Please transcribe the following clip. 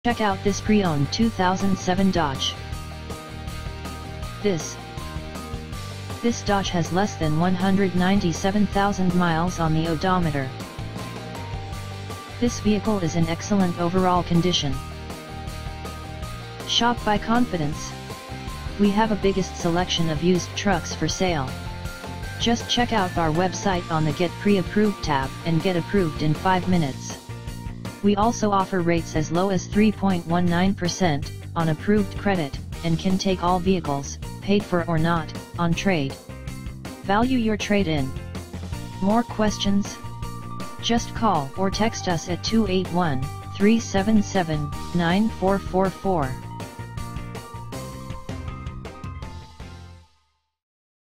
Check out this pre-owned 2007 Dodge. This Dodge has less than 197,000 miles on the odometer. This vehicle is in excellent overall condition. Shop by confidence. We have a biggest selection of used trucks for sale. Just check out our website on the Get Pre-Approved tab and get approved in 5 minutes. We also offer rates as low as 3.19% on approved credit, and can take all vehicles, paid for or not, on trade. Value your trade-in. More questions? Just call or text us at 281-377-9444.